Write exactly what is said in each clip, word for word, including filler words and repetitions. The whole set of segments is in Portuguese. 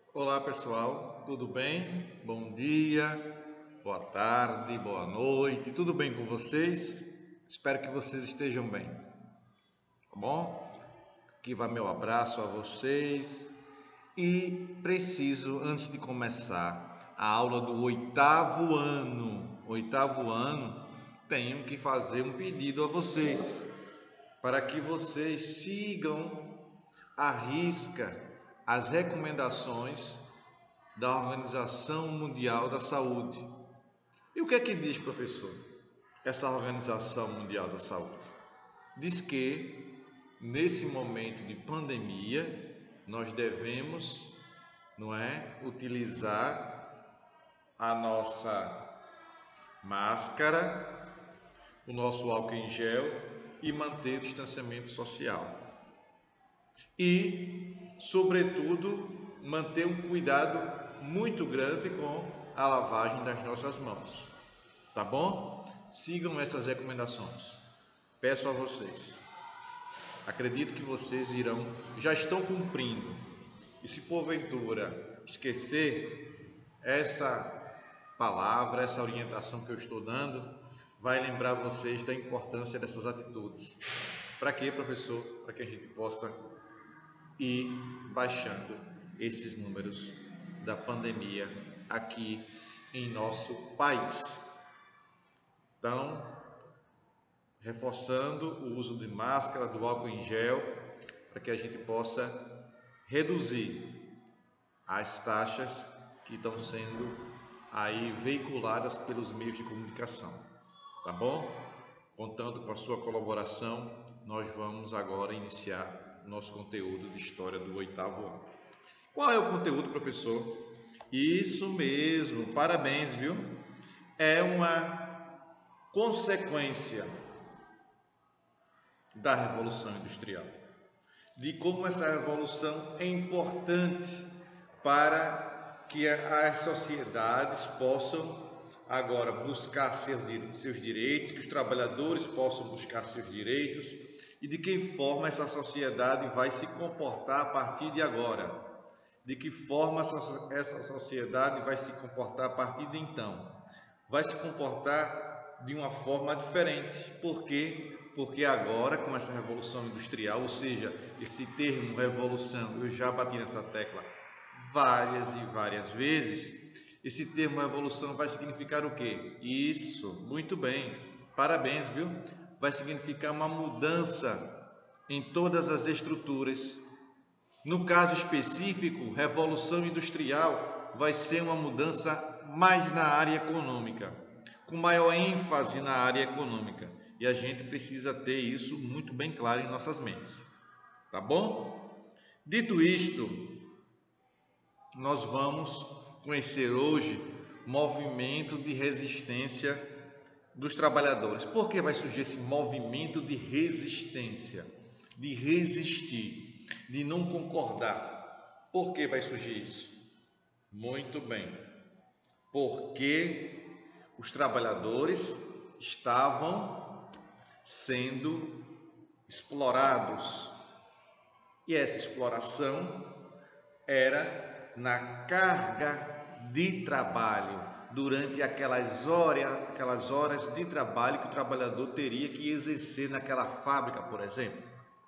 Olá pessoal, tudo bem? Bom dia, boa tarde, boa noite, tudo bem com vocês? Espero que vocês estejam bem, tá bom? Aqui vai meu abraço a vocês e preciso, antes de começar a aula do oitavo ano, oitavo ano, tenho que fazer um pedido a vocês, para que vocês sigam à risca as recomendações da Organização Mundial da Saúde. E o que é que diz, professor, essa Organização Mundial da Saúde? Diz que, nesse momento de pandemia, nós devemos, não é, utilizar a nossa máscara, o nosso álcool em gel e manter o distanciamento social. E, sobretudo, manter um cuidado muito grande com a lavagem das nossas mãos, tá bom? Sigam essas recomendações, peço a vocês. Acredito que vocês irão, já estão cumprindo, e se porventura esquecer essa palavra, essa orientação que eu estou dando, vai lembrar vocês da importância dessas atitudes. Para quê, professor? Para que a gente possa ir baixando esses números da pandemia aqui em nosso país. Então, reforçando o uso de máscara, do álcool em gel, para que a gente possa reduzir as taxas que estão sendo aí veiculadas pelos meios de comunicação, tá bom? Contando com a sua colaboração, nós vamos agora iniciar nosso conteúdo de história do oitavo ano. Qual é o conteúdo, professor? Isso mesmo, parabéns, viu? É uma consequência da Revolução Industrial, de como essa revolução é importante para que as sociedades possam agora buscar seus direitos, que os trabalhadores possam buscar seus direitos e de que forma essa sociedade vai se comportar a partir de agora. De que forma essa sociedade vai se comportar a partir de então? Vai se comportar de uma forma diferente. Por quê? Porque agora, com essa revolução industrial, ou seja, esse termo revolução, eu já bati nessa tecla várias e várias vezes, esse termo revolução vai significar o quê? Isso, muito bem, parabéns, viu? Vai significar uma mudança em todas as estruturas. No caso específico, revolução industrial vai ser uma mudança mais na área econômica, com maior ênfase na área econômica. E a gente precisa ter isso muito bem claro em nossas mentes, tá bom? Dito isto, nós vamos conhecer hoje o movimento de resistência dos trabalhadores. Por que vai surgir esse movimento de resistência? De resistir, de não concordar. Por que vai surgir isso? Muito bem, porque os trabalhadores estavam sendo explorados e essa exploração era na carga de trabalho, durante aquelas horas, aquelas horas de trabalho que o trabalhador teria que exercer naquela fábrica, por exemplo.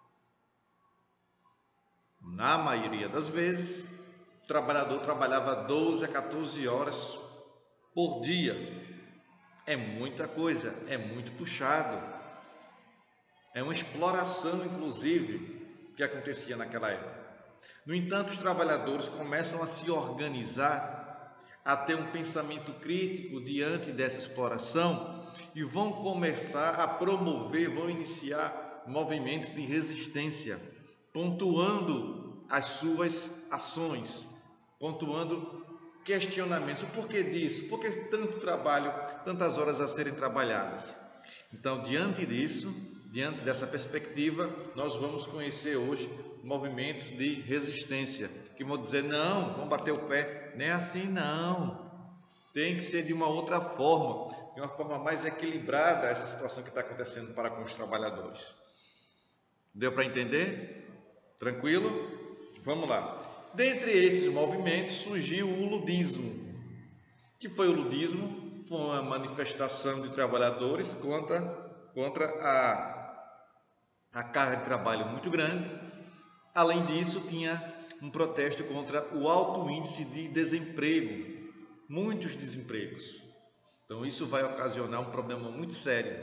Na maioria das vezes, o trabalhador trabalhava doze a quatorze horas por dia. É muita coisa, é muito puxado. É uma exploração, inclusive, que acontecia naquela época. No entanto, os trabalhadores começam a se organizar, a ter um pensamento crítico diante dessa exploração e vão começar a promover, vão iniciar movimentos de resistência, pontuando as suas ações, pontuando questionamentos. O porquê disso? Por que tanto trabalho, tantas horas a serem trabalhadas? Então, diante disso, diante dessa perspectiva, nós vamos conhecer hoje movimentos de resistência, que vão dizer, não, vão bater o pé, nem assim não, tem que ser de uma outra forma, de uma forma mais equilibrada essa situação que está acontecendo para com os trabalhadores. Deu para entender? Tranquilo? Vamos lá. Dentre esses movimentos surgiu o ludismo. O que foi o ludismo? Foi uma manifestação de trabalhadores contra, contra a, a carga de trabalho muito grande. Além disso, tinha um protesto contra o alto índice de desemprego, muitos desempregos. Então isso vai ocasionar um problema muito sério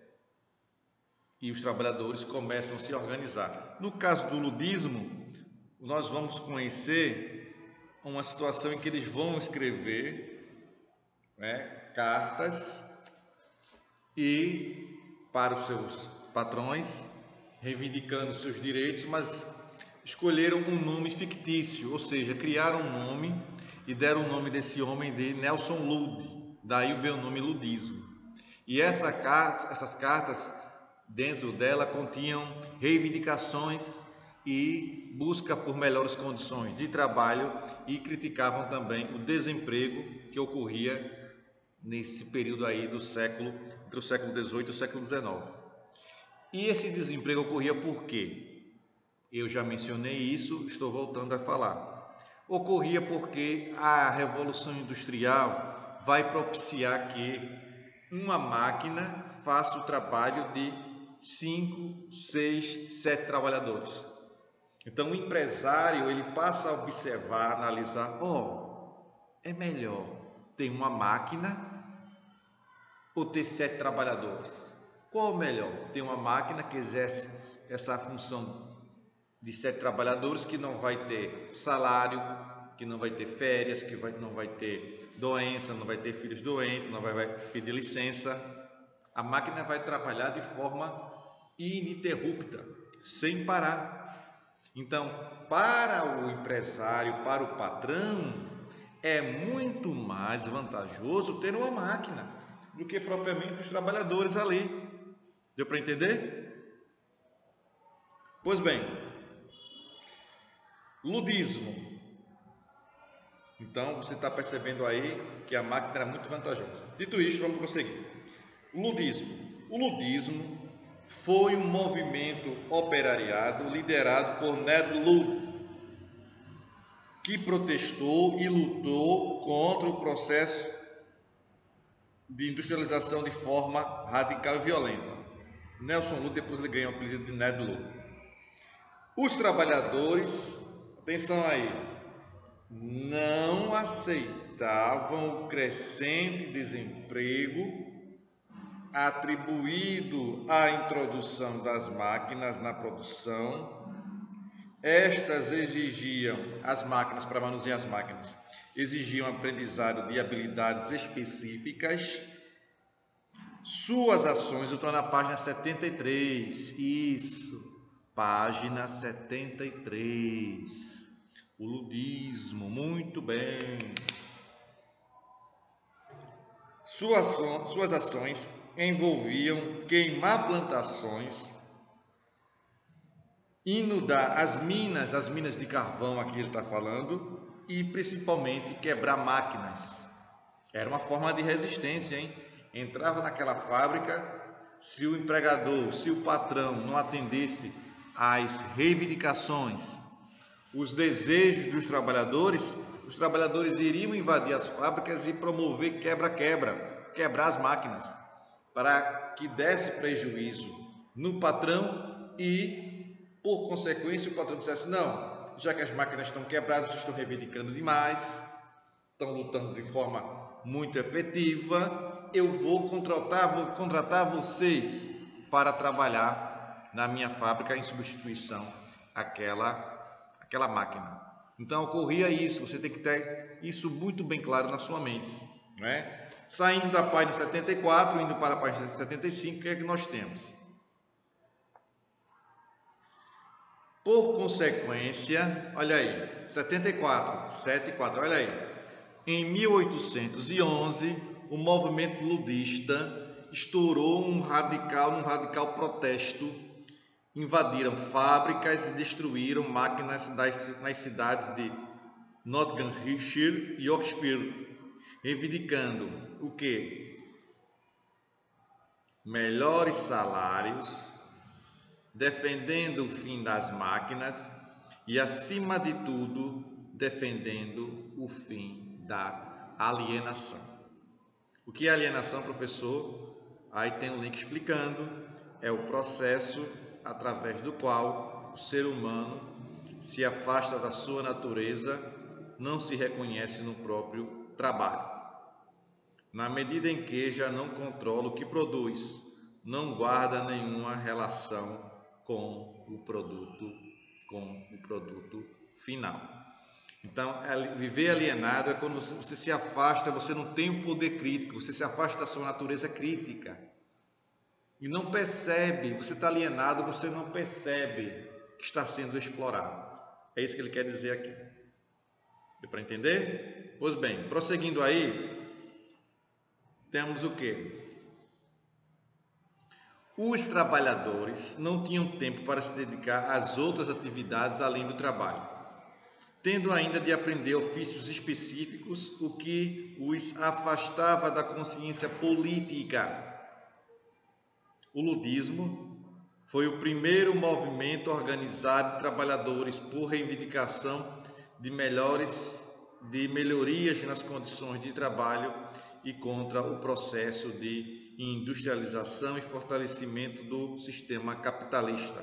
e os trabalhadores começam a se organizar. No caso do ludismo, nós vamos conhecer uma situação em que eles vão escrever, né, cartas e para os seus patrões, reivindicando seus direitos, mas escolheram um nome fictício, ou seja, criaram um nome e deram o nome desse homem de Nelson Lud, daí veio o nome ludismo. E essa, essas cartas, dentro dela, continham reivindicações e busca por melhores condições de trabalho e criticavam também o desemprego que ocorria nesse período aí do século, entre o século dezoito e o século dezenove. E esse desemprego ocorria por quê? Eu já mencionei isso, estou voltando a falar. Ocorria porque a Revolução Industrial vai propiciar que uma máquina faça o trabalho de cinco, seis, sete trabalhadores. Então o empresário ele passa a observar, analisar, oh, é melhor ter uma máquina ou ter sete trabalhadores? Qual o melhor? Ter uma máquina que exerce essa função de sete trabalhadores, que não vai ter salário, que não vai ter férias, que vai, não vai ter doença, não vai ter filhos doentes, não vai, vai pedir licença. A máquina vai trabalhar de forma ininterrupta, sem parar. Então, para o empresário, para o patrão, é muito mais vantajoso ter uma máquina do que propriamente os trabalhadores ali. Deu para entender? Pois bem, ludismo. Então, você está percebendo aí que a máquina era muito vantajosa. Dito isto, vamos prosseguir. O ludismo. O ludismo foi um movimento operariado liderado por Ned Ludd, que protestou e lutou contra o processo de industrialização de forma radical e violenta. Nelson Ludd, depois ele ganhou o apelido de Ned Ludd. Os trabalhadores, atenção aí, não aceitavam o crescente desemprego atribuído à introdução das máquinas na produção. Estas exigiam, as máquinas, para manusear as máquinas, exigiam aprendizado de habilidades específicas. Suas ações, eu estou na página setenta e três, isso, página setenta e três, o ludismo, muito bem. Suas, suas ações envolviam queimar plantações, inundar as minas, as minas de carvão aqui ele está falando, e principalmente quebrar máquinas. Era uma forma de resistência, hein? Entrava naquela fábrica, se o empregador, se o patrão não atendesse às reivindicações, os desejos dos trabalhadores, os trabalhadores iriam invadir as fábricas e promover quebra-quebra, quebrar as máquinas, para que desse prejuízo no patrão e, por consequência, o patrão dissesse, não, já que as máquinas estão quebradas, estão reivindicando demais, estão lutando de forma muito efetiva, eu vou contratar, vou contratar vocês para trabalhar na minha fábrica em substituição àquela, àquela máquina. Então ocorria isso, você tem que ter isso muito bem claro na sua mente, não é? Saindo da página setenta e quatro, indo para a página setenta e cinco, o que é que nós temos? Por consequência, olha aí, setenta e quatro, setenta e quatro, olha aí. Em mil oitocentos e onze, o movimento ludista estourou um radical, um radical protesto. Invadiram fábricas e destruíram máquinas das, nas cidades de Nottinghamshire e Yorkshire, reivindicando o quê? Melhores salários, defendendo o fim das máquinas e, acima de tudo, defendendo o fim da alienação. O que é alienação, professor? Aí tem um link explicando, é o processo através do qual o ser humano se afasta da sua natureza, não se reconhece no próprio trabalho. Na medida em que já não controla o que produz, não guarda nenhuma relação com o produto, com o produto final. Então, viver alienado é quando você se afasta, você não tem o poder crítico, você se afasta da sua natureza crítica. E não percebe, você está alienado, você não percebe que está sendo explorado. É isso que ele quer dizer aqui. Deu para entender? Pois bem, prosseguindo aí, temos o quê? Os trabalhadores não tinham tempo para se dedicar às outras atividades além do trabalho, tendo ainda de aprender ofícios específicos, o que os afastava da consciência política. O ludismo foi o primeiro movimento organizado de trabalhadores por reivindicação de melhores, de melhorias nas condições de trabalho e contra o processo de industrialização e fortalecimento do sistema capitalista.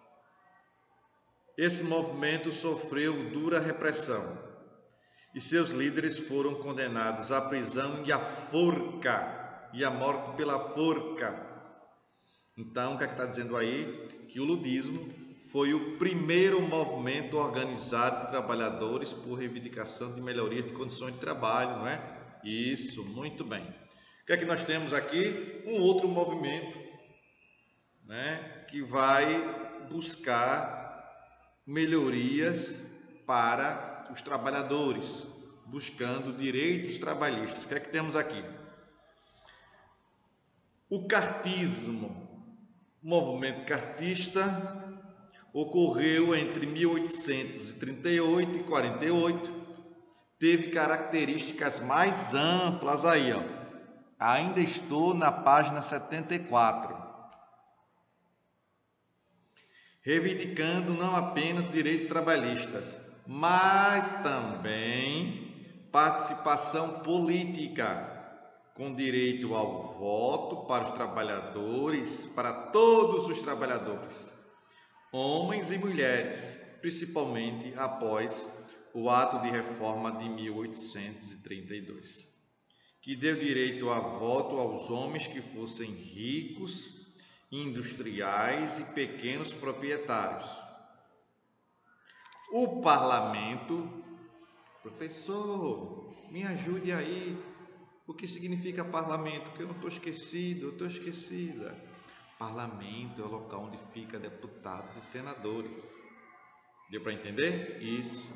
Esse movimento sofreu dura repressão e seus líderes foram condenados à prisão e à forca, e à morte pela forca. Então, o que é que está dizendo aí? Que o ludismo foi o primeiro movimento organizado de trabalhadores por reivindicação de melhorias de condições de trabalho, não é? Isso, muito bem. O que é que nós temos aqui? Um outro movimento, né, que vai buscar melhorias para os trabalhadores, buscando direitos trabalhistas. O que é que temos aqui? O cartismo, o movimento cartista, ocorreu entre mil oitocentos e trinta e oito e quarenta e oito, teve características mais amplas aí, ó. Ainda estou na página setenta e quatro. Reivindicando não apenas direitos trabalhistas, mas também participação política, com direito ao voto para os trabalhadores, para todos os trabalhadores, homens e mulheres, principalmente após o ato de reforma de mil oitocentos e trinta e dois, que deu direito a voto aos homens que fossem ricos, industriais e pequenos proprietários. O parlamento, professor, me ajude aí, o que significa parlamento? Que eu não estou esquecido, eu estou esquecida. Parlamento é o local onde fica deputados e senadores. Deu para entender? Isso.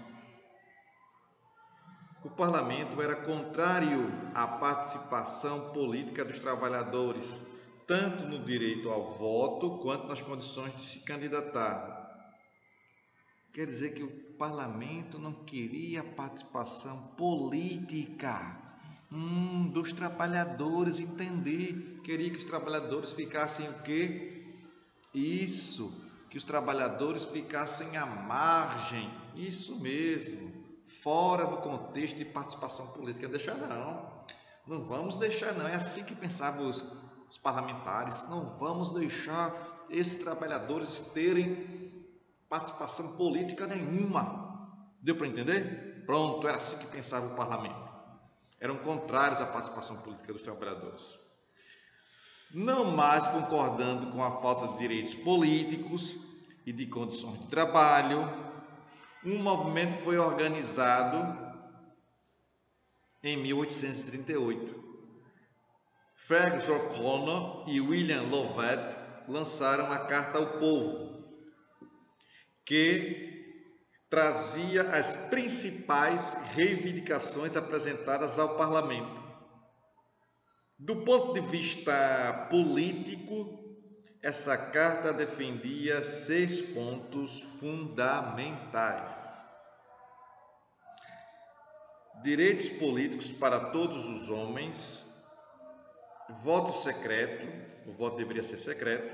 O parlamento era contrário à participação política dos trabalhadores, tanto no direito ao voto quanto nas condições de se candidatar. Quer dizer que o parlamento não queria participação política hum, dos trabalhadores, entender, queria que os trabalhadores ficassem o quê? Isso, que os trabalhadores ficassem à margem, isso mesmo, fora do contexto de participação política. Deixar não, não vamos deixar não, é assim que pensavam os, os parlamentares, não vamos deixar esses trabalhadores terem participação política nenhuma. Deu para entender? Pronto, era assim que pensava o parlamento. Eram contrários à participação política dos trabalhadores. Não mais concordando com a falta de direitos políticos e de condições de trabalho, um movimento foi organizado em mil oitocentos e trinta e oito. Fergus O'Connor e William Lovett lançaram a Carta ao Povo, que trazia as principais reivindicações apresentadas ao parlamento. Do ponto de vista político, essa carta defendia seis pontos fundamentais: direitos políticos para todos os homens, voto secreto, o voto deveria ser secreto,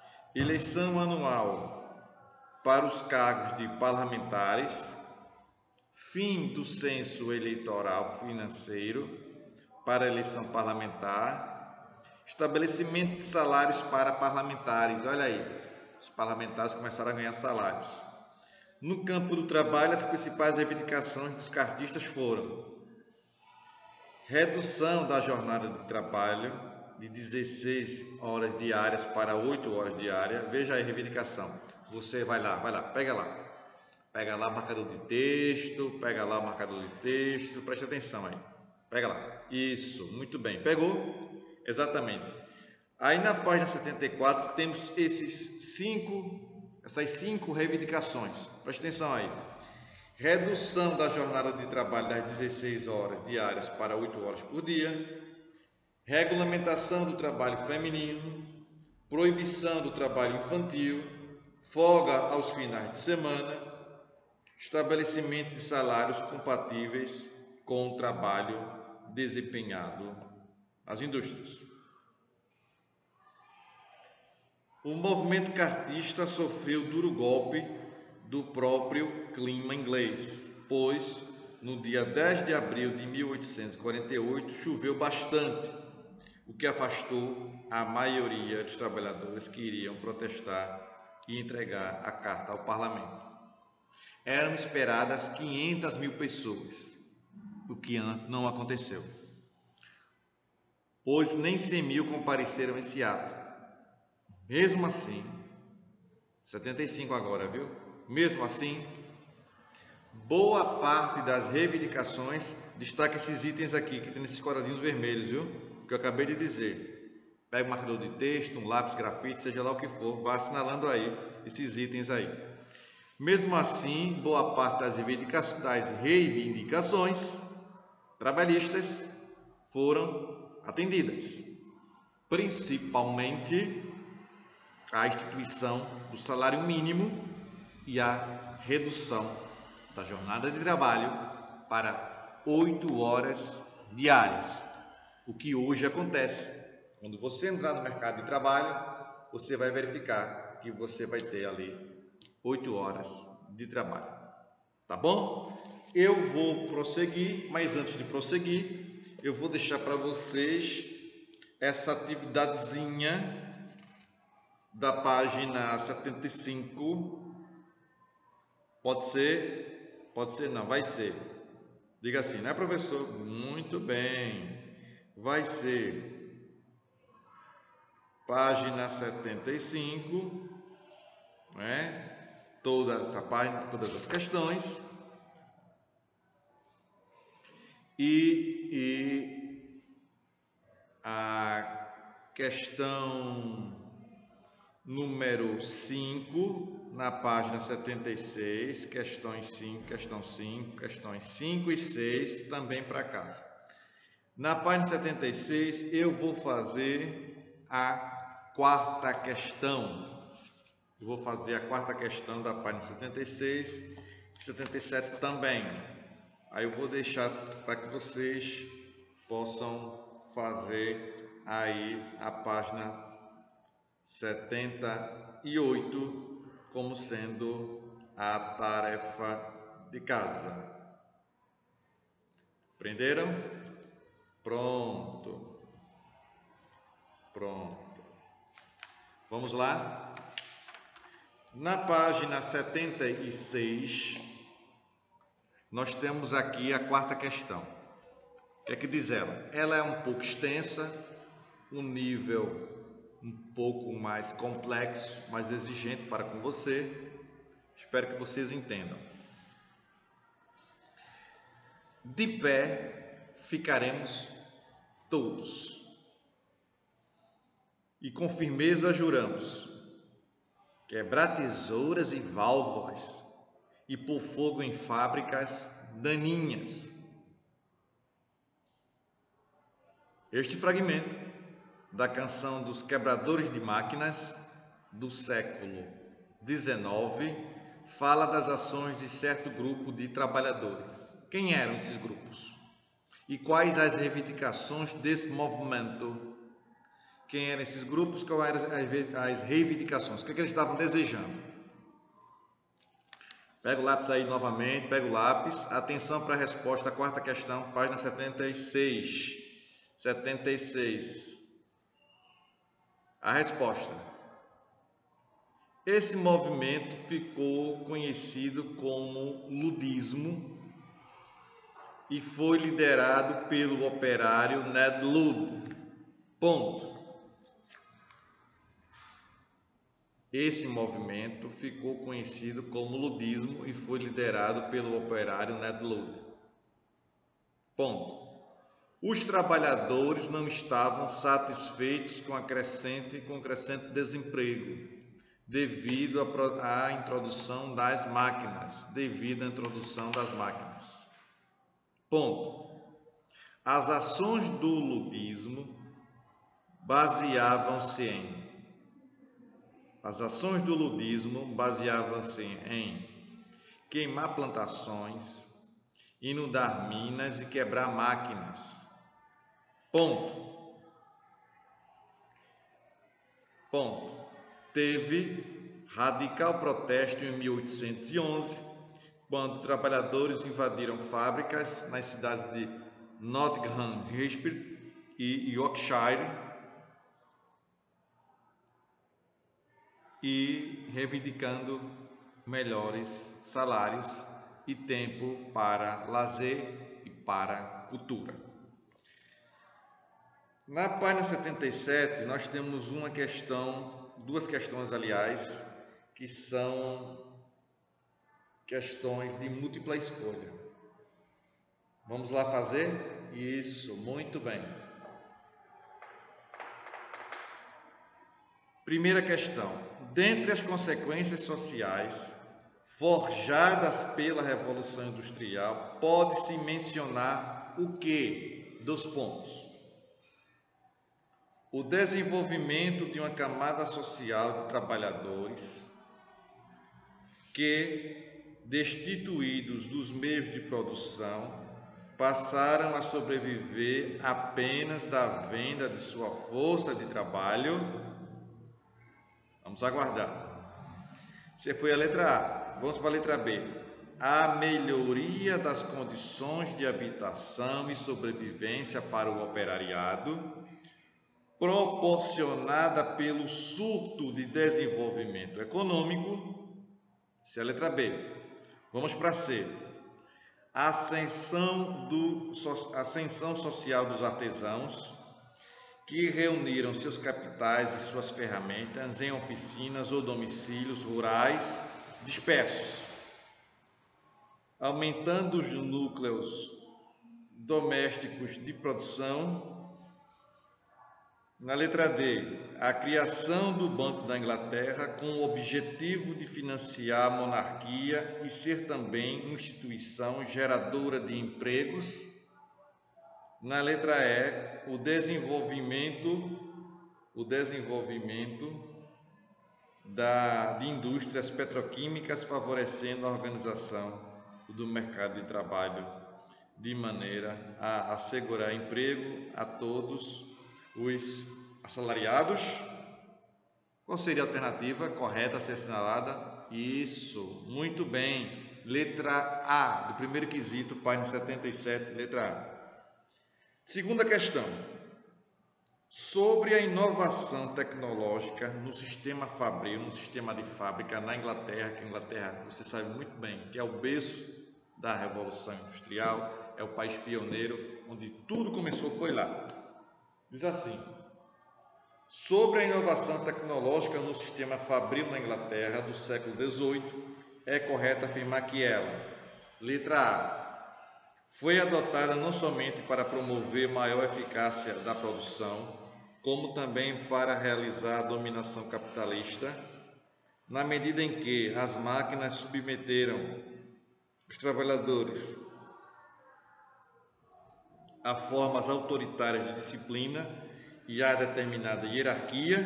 eleição anual para os cargos de parlamentares, fim do censo eleitoral financeiro para a eleição parlamentar, estabelecimento de salários para parlamentares. Olha aí, os parlamentares começaram a ganhar salários. No campo do trabalho, as principais reivindicações dos cartistas foram redução da jornada de trabalho de dezesseis horas diárias para oito horas diárias. Veja aí a reivindicação. Você vai lá, vai lá, pega lá. Pega lá o marcador de texto, pega lá o marcador de texto, preste atenção aí. Pega lá. Isso, muito bem. Pegou? Exatamente. Aí na página setenta e quatro temos esses cinco, essas cinco reivindicações. Preste atenção aí. Redução da jornada de trabalho das dezesseis horas diárias para oito horas por dia. Regulamentação do trabalho feminino. Proibição do trabalho infantil. Folga aos finais de semana. Estabelecimento de salários compatíveis com o trabalho desempenhado nas indústrias. O movimento cartista sofreu duro golpe do próprio clima inglês, pois no dia dez de abril de mil oitocentos e quarenta e oito choveu bastante, o que afastou a maioria dos trabalhadores que iriam protestar e entregar a carta ao parlamento. Eram esperadas quinhentas mil pessoas, o que não aconteceu, pois nem cem mil compareceram a esse ato. Mesmo assim, setenta e cinco agora, viu? Mesmo assim, boa parte das reivindicações, destaca esses itens aqui, que tem esses quadradinhos vermelhos, viu? Que eu acabei de dizer. Pega um marcador de texto, um lápis, grafite, seja lá o que for, vá assinalando aí esses itens aí. Mesmo assim, boa parte das reivindicações, das reivindicações trabalhistas foram atendidas, principalmente a instituição do salário mínimo e a redução da jornada de trabalho para oito horas diárias, o que hoje acontece. Quando você entrar no mercado de trabalho, você vai verificar que você vai ter ali oito horas de trabalho, tá bom? Eu vou prosseguir, mas antes de prosseguir, eu vou deixar para vocês essa atividadezinha da página setenta e cinco. Pode ser? Pode ser não, vai ser. Diga assim, né, professor? Muito bem. Vai ser página setenta e cinco, né? Toda essa página, todas as questões. E, e a questão número cinco, na página setenta e seis, questões cinco, questão cinco, questões cinco e seis, também para casa. Na página setenta e seis, eu vou fazer a quarta questão. Eu vou fazer a quarta questão da página setenta e seis e setenta e sete também. Aí eu vou deixar para que vocês possam fazer aí a página setenta e oito como sendo a tarefa de casa. Aprenderam? Pronto. Pronto. Vamos lá? Na página setenta e seis, nós temos aqui a quarta questão. O que é que diz ela? Ela é um pouco extensa, um nível um pouco mais complexo, mais exigente para com você. Espero que vocês entendam. De pé ficaremos todos, e com firmeza juramos quebrar tesouras e válvulas e pôr fogo em fábricas daninhas. Este fragmento da canção dos quebradores de máquinas do século dezenove fala das ações de certo grupo de trabalhadores. Quem eram esses grupos? E quais as reivindicações desse movimento? Quem eram esses grupos? Quais eram as reivindicações? O que, é que eles estavam desejando? Pega o lápis aí novamente, pega o lápis. Atenção para a resposta à quarta questão, página setenta e seis. setenta e seis. A resposta. Esse movimento ficou conhecido como ludismo e foi liderado pelo operário Ned Ludd. Ponto. Esse movimento ficou conhecido como ludismo e foi liderado pelo operário Ned Ludd. Ponto. Os trabalhadores não estavam satisfeitos com a crescente, com o crescente desemprego, devido à introdução das máquinas, devido à introdução das máquinas. Ponto. As ações do ludismo baseavam-se em As ações do ludismo baseavam-se em queimar plantações, inundar minas e quebrar máquinas. Ponto. Ponto. Teve radical protesto em mil oitocentos e onze, quando trabalhadores invadiram fábricas nas cidades de Nottingham e Yorkshire e reivindicando melhores salários e tempo para lazer e para cultura. Na página setenta e sete, nós temos uma questão, duas questões, aliás, que são questões de múltipla escolha. Vamos lá fazer? Isso, muito bem. Primeira questão. Dentre as consequências sociais forjadas pela Revolução Industrial, pode-se mencionar o que? Dos pontos. O desenvolvimento de uma camada social de trabalhadores que, destituídos dos meios de produção, passaram a sobreviver apenas da venda de sua força de trabalho. Vamos aguardar. Você foi a letra A, vamos para a letra B. A melhoria das condições de habitação e sobrevivência para o operariado, proporcionada pelo surto de desenvolvimento econômico. Essa é a letra B. Vamos para C. A ascensão, do, ascensão social dos artesãos, que reuniram seus capitais e suas ferramentas em oficinas ou domicílios rurais dispersos, aumentando os núcleos domésticos de produção. Na letra D, a criação do Banco da Inglaterra com o objetivo de financiar a monarquia e ser também instituição geradora de empregos. Na letra E, o desenvolvimento, o desenvolvimento da, de indústrias petroquímicas, favorecendo a organização do mercado de trabalho de maneira a assegurar emprego a todos os assalariados. Qual seria a alternativa correta a ser assinalada? Isso, muito bem. Letra A, do primeiro quesito, página setenta e sete, letra A. Segunda questão. Sobre a inovação tecnológica no sistema fabril, no sistema de fábrica na Inglaterra, que a Inglaterra, você sabe muito bem, que é o berço da Revolução Industrial, é o país pioneiro, onde tudo começou, foi lá. Diz assim: sobre a inovação tecnológica no sistema fabril na Inglaterra do século dezoito, é correto afirmar que ela, letra A, foi adotada não somente para promover maior eficácia da produção, como também para realizar a dominação capitalista, na medida em que as máquinas submeteram os trabalhadores a formas autoritárias de disciplina e a determinada hierarquia.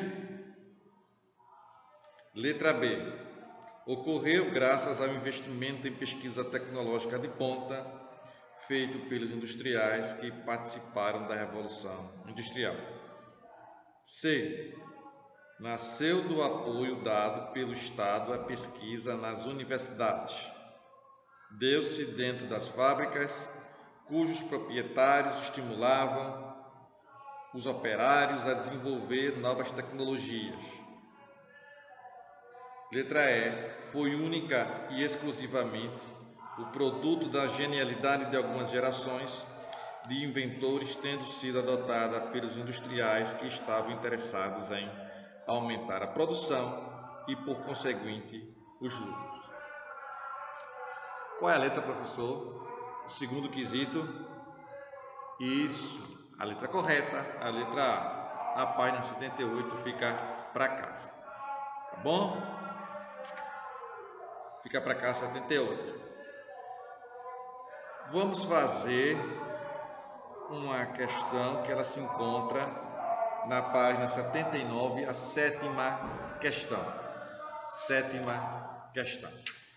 Letra B. Ocorreu graças ao investimento em pesquisa tecnológica de ponta feito pelos industriais que participaram da Revolução Industrial. C. Nasceu do apoio dado pelo Estado à pesquisa nas universidades. deu-se dentro das fábricas, cujos proprietários estimulavam os operários a desenvolver novas tecnologias. Letra E. Foi única e exclusivamente o produto da genialidade de algumas gerações de inventores, tendo sido adotada pelos industriais que estavam interessados em aumentar a produção e, por conseguinte, os lucros. Qual é a letra, professor? O segundo quesito. Isso, a letra correta, a letra A. A página setenta e oito fica para casa. Tá bom? Fica para cá setenta e oito. Vamos fazer uma questão que ela se encontra na página setenta e nove, a sétima questão. Sétima questão.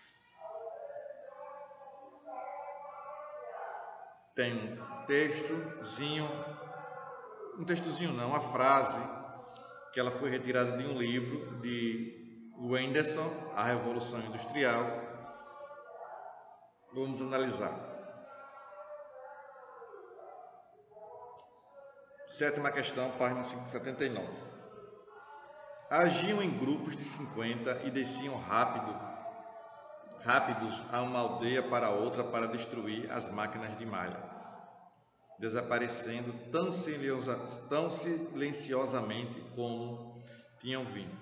Tem um textozinho, um textozinho não, uma frase que ela foi retirada de um livro de Wenderson, A Revolução Industrial. Vamos analisar. Sétima questão, página setenta e nove. Agiam em grupos de cinquenta e desciam rápido, rápidos a uma aldeia para outra para destruir as máquinas de malhas, desaparecendo tão, silenciosa, tão silenciosamente como tinham vindo.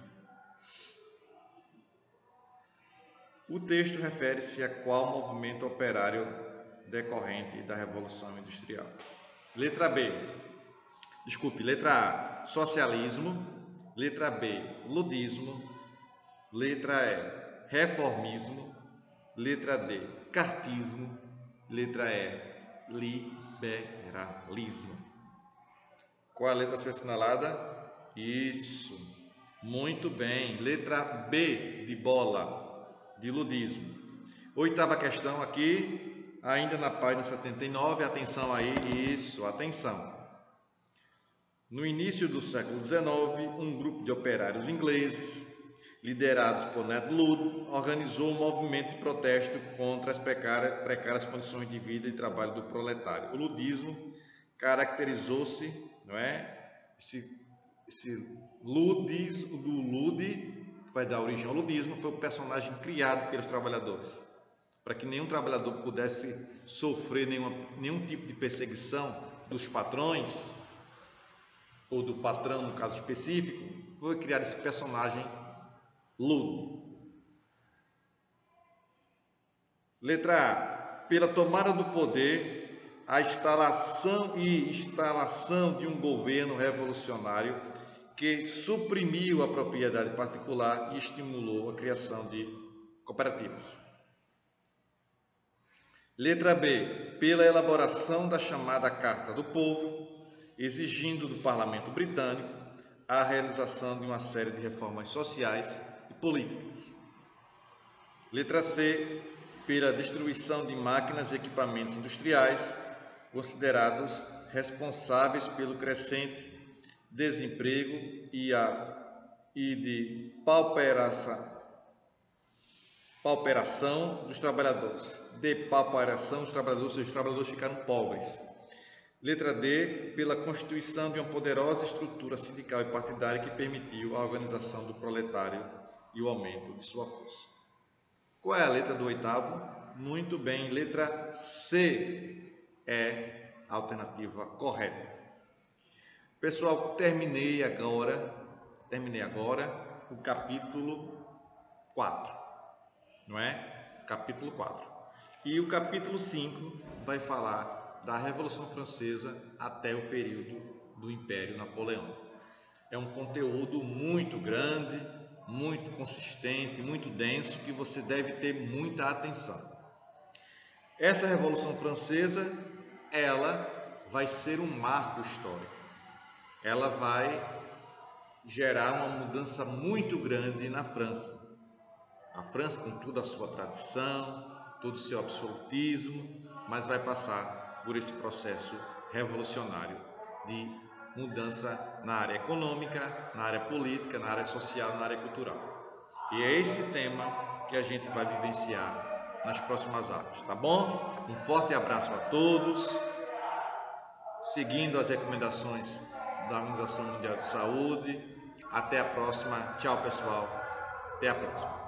O texto refere-se a qual movimento operário decorrente da Revolução Industrial? Letra B. Desculpe, letra A, socialismo. Letra B, ludismo. Letra E, reformismo. Letra D, cartismo. Letra E, liberalismo. Qual a letra a ser assinalada? Isso, muito bem. Letra B de bola, de ludismo. Oitava questão aqui, ainda na página setenta e nove. Atenção aí, isso, atenção. No início do século dezenove, um grupo de operários ingleses, liderados por Ned Ludd, organizou um movimento de protesto contra as precárias, precárias condições de vida e trabalho do proletário. O ludismo caracterizou-se, não é? Esse, esse ludismo, do Ludd, que vai dar origem ao ludismo, foi um personagem criado pelos trabalhadores, para que nenhum trabalhador pudesse sofrer nenhuma, nenhum tipo de perseguição dos patrões, ou do patrão, no caso específico. Foi criar esse personagem Ludd. Letra A. Pela tomada do poder, a instalação e instalação de um governo revolucionário que suprimiu a propriedade particular e estimulou a criação de cooperativas. Letra B. Pela elaboração da chamada Carta do Povo, exigindo do Parlamento Britânico a realização de uma série de reformas sociais e políticas. Letra C. Pela destruição de máquinas e equipamentos industriais, considerados responsáveis pelo crescente desemprego e, a, e de pauperação, pauperação dos trabalhadores. De pauperação dos trabalhadores, ou seja, os trabalhadores ficaram pobres. Letra D, pela constituição de uma poderosa estrutura sindical e partidária que permitiu a organização do proletário e o aumento de sua força. Qual é a letra do oitavo? Muito bem, letra C é a alternativa correta. Pessoal, terminei agora, terminei agora o capítulo quatro, não é? Capítulo quatro. E o capítulo cinco vai falar da Revolução Francesa até o período do Império Napoleão. É um conteúdo muito grande, muito consistente, muito denso, que você deve ter muita atenção. Essa Revolução Francesa, ela vai ser um marco histórico. Ela vai gerar uma mudança muito grande na França. A França, com toda a sua tradição, todo o seu absolutismo, mas vai passar por esse processo revolucionário de mudança na área econômica, na área política, na área social, na área cultural. E é esse tema que a gente vai vivenciar nas próximas aulas, tá bom? Um forte abraço a todos, seguindo as recomendações da Organização Mundial de Saúde. Até a próxima. Tchau, pessoal. Até a próxima.